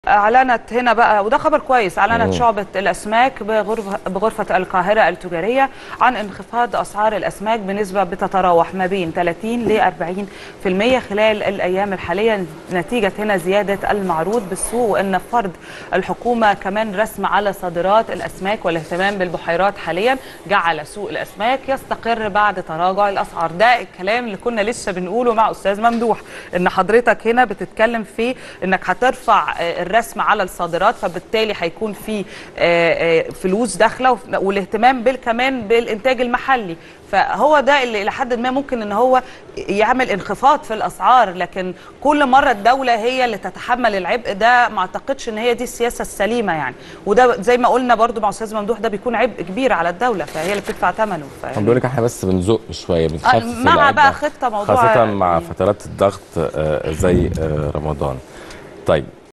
أعلنت هنا بقى، وده خبر كويس، أعلنت شعبة الأسماك بغرفة القاهرة التجارية عن انخفاض أسعار الأسماك بنسبة بتتراوح ما بين 30 ل 40% خلال الأيام الحالية، نتيجة هنا زيادة المعروض بالسوق، وأن فرض الحكومة كمان رسم على صادرات الأسماك والاهتمام بالبحيرات حاليا جعل سوق الأسماك يستقر بعد تراجع الأسعار. ده الكلام اللي كنا لسه بنقوله مع أستاذ ممدوح، إن حضرتك هنا بتتكلم في إنك هترفع الرسم على الصادرات، فبالتالي هيكون في فلوس داخله، والاهتمام كمان بالانتاج المحلي، فهو ده اللي الى حد ما ممكن ان هو يعمل انخفاض في الاسعار. لكن كل مره الدوله هي اللي تتحمل العبء ده، ما اعتقدش ان هي دي السياسه السليمه يعني. وده زي ما قلنا برضو مع استاذ ممدوح، ده بيكون عبء كبير على الدوله، فهي اللي بتدفع ثمنه. الحمد لله احنا بس بنزق شويه، بنخفف مع العبء بقى خطه موضوع خاصه مع فترات الضغط زي رمضان. طيب